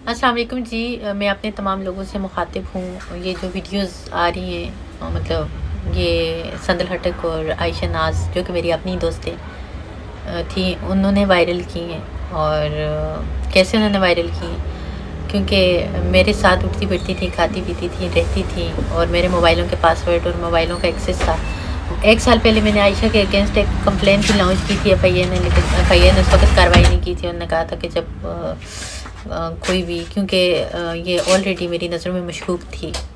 अस्सलाम वालेकुम जी। मैं अपने तमाम लोगों से मुखातिब हूँ। ये जो वीडियोस आ रही हैं मतलब ये संदल हटक और आयशा नाज जो कि मेरी अपनी दोस्तें थी, उन्होंने वायरल की हैं। और कैसे उन्होंने वायरल की, क्योंकि मेरे साथ उठती बैठती थी, खाती पीती थी, रहती थी और मेरे मोबाइलों के पासवर्ड और मोबाइलों का एक्सेस था। 1 साल पहले मैंने आयशा के अगेंस्ट एक कंप्लेंट भी लॉन्च की थी FIA ने, लेकिन FIA ने उस वक्त कार्रवाई नहीं की थी। उन्होंने कहा था कि जब कोई भी, क्योंकि ये ऑलरेडी मेरी नज़रों में मशकूक थी